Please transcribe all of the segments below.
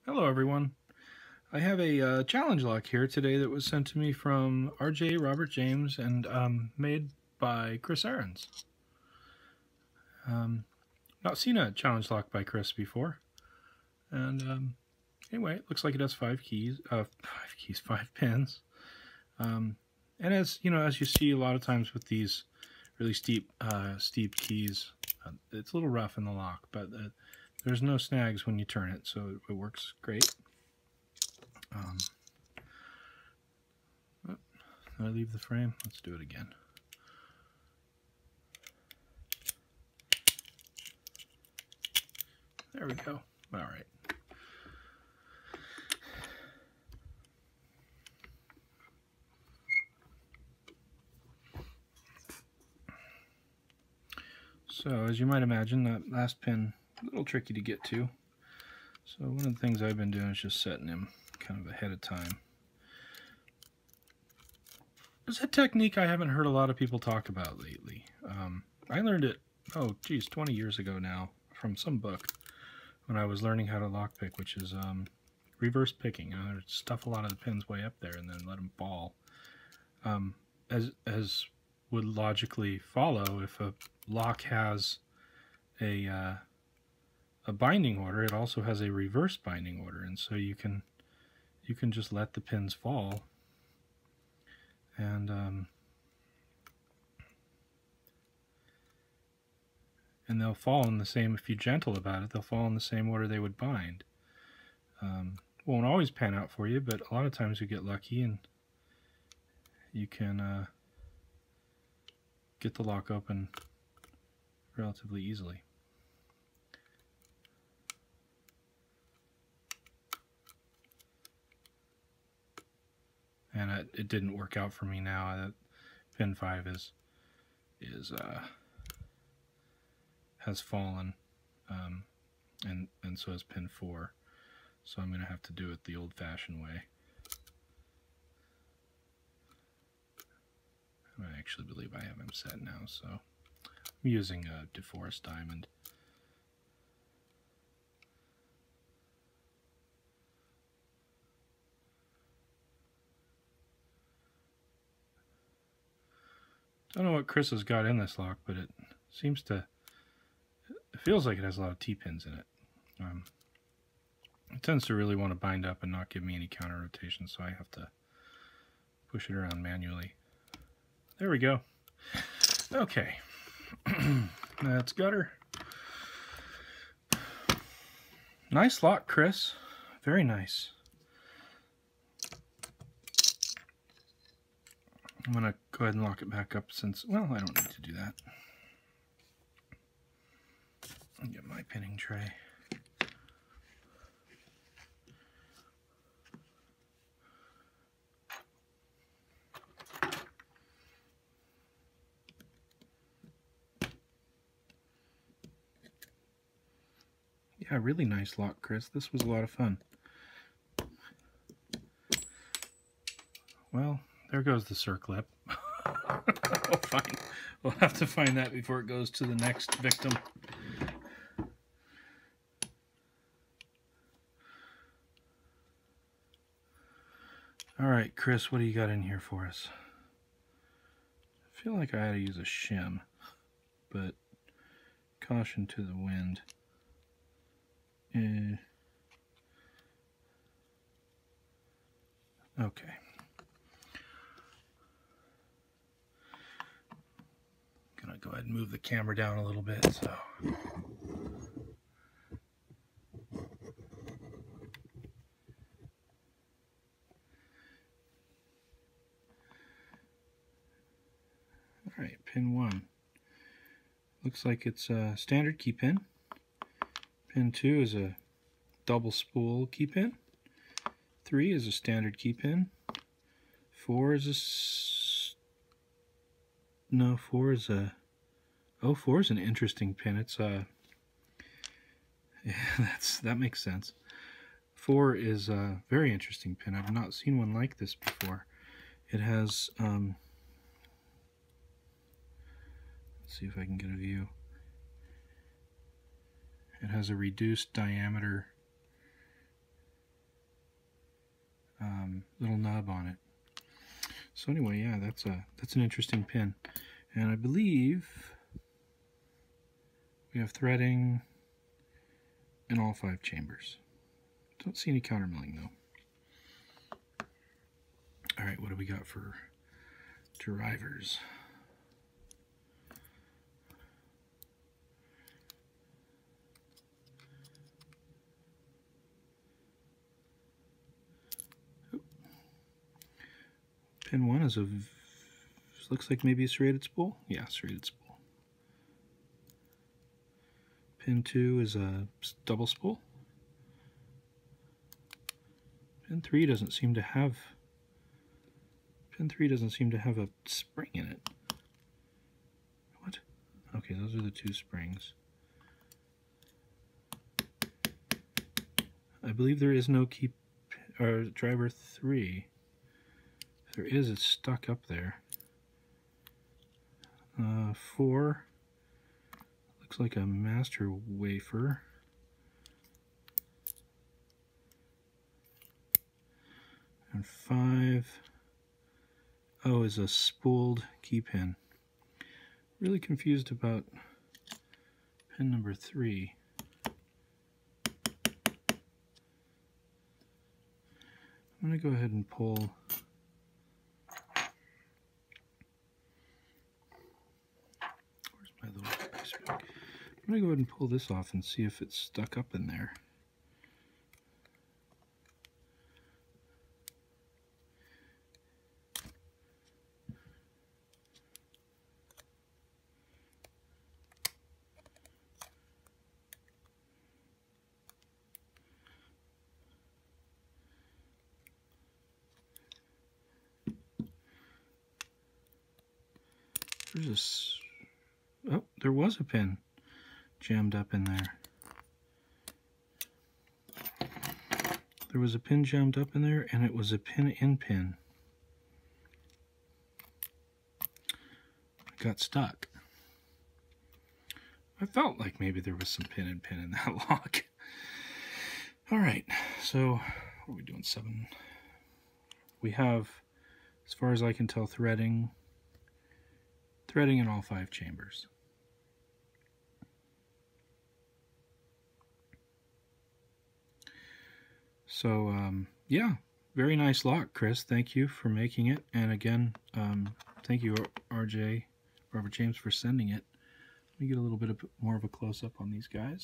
Hello everyone. I have a challenge lock here today that was sent to me from RJ Robert James and made by Chris Aarons. Not seen a challenge lock by Chris before. And anyway, it looks like it has five pins. And as you know, as you see a lot of times with these really steep keys, it's a little rough in the lock, but there's no snags when you turn it, so it works great. I leave the frame. Let's do it again. There we go. All right. So as you might imagine, that last pin a little tricky to get to. So one of the things I've been doing is just setting him kind of ahead of time. It's a technique I haven't heard a lot of people talk about lately. I learned it, 20 years ago now, from some book when I was learning how to lockpick, which is reverse picking. Stuff a lot of the pins way up there and then let them fall. As would logically follow, if a lock has a binding order, it also has a reverse binding order, and so you can just let the pins fall. And they'll fall in the same, if you're gentle about it, they'll fall in the same order they would bind. Won't always pan out for you, but a lot of times you get lucky and you can get the lock open relatively easily. And it didn't work out for me now. That pin 5 has fallen, and so has pin 4. So I'm going to have to do it the old-fashioned way. I actually believe I have him set now, so I'm using a DeForest diamond. Don't know what Chris has got in this lock, but it feels like it has a lot of T-pins in it. It tends to really want to bind up and not give me any counter rotation, so I have to push it around manually. There we go. Okay. That's gutter. Nice lock, Chris. Very nice. I'm going to go ahead and lock it back up since, well, I don't need to do that. I'll get my pinning tray. Yeah, really nice lock, Chris. This was a lot of fun. Well, there goes the circlip. We'll have to find that before it goes to the next victim. All right, Chris, what do you got in here for us? I feel like I had to use a shim, but caution to the wind. Okay. Gonna go ahead and move the camera down a little bit, so. All right, pin 1. Looks like it's a standard key pin. Pin 2 is a double spool key pin. 3 is a standard key pin. 4 is four is an interesting pin. It's yeah, that makes sense. 4 is a very interesting pin. I've not seen one like this before. It has let's see if I can get a view. It has a reduced diameter little knob on it. So anyway, yeah, that's an interesting pin, and I believe we have threading in all 5 chambers. Don't see any countermilling though. All right, what do we got for drivers? Pin 1 is looks like maybe a serrated spool. Yeah, serrated spool. Pin 2 is a double spool. Pin 3 doesn't seem to have a spring in it. What? Okay, those are the 2 springs. I believe there is no key or driver 3. If there is, it's stuck up there. 4 looks like a master wafer. And 5, oh, is a spooled key pin. Really confused about pin number 3. I'm going to go ahead and pull. Where's my little piece of paper? I'm going to go ahead and pull this off and see if it's stuck up in there. Oh, there was a pin jammed up in there. There was a pin jammed up in there, and it was a pin-in pin. It got stuck. I felt like maybe there was some pin-in pin in that lock. All right, so what are we doing? 7. We have, as far as I can tell, threading in all 5 chambers. So yeah, very nice lock, Chris. Thank you for making it, and again, thank you, RJ, Robert James, for sending it. Let me get a little bit more of a close-up on these guys.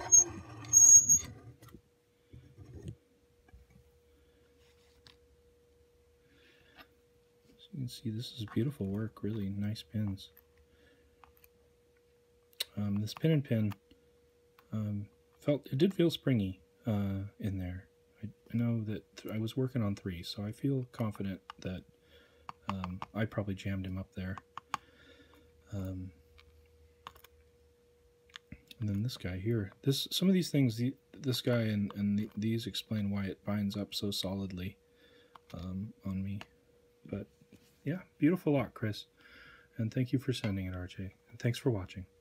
So you can see this is beautiful work, really nice pins. This pin and pin did feel springy in there. I know that I was working on 3, so I feel confident that I probably jammed him up there. And then this guy here. Some of these things, this guy and these explain why it binds up so solidly on me. But yeah, beautiful lock, Chris. And thank you for sending it, RJ. And thanks for watching.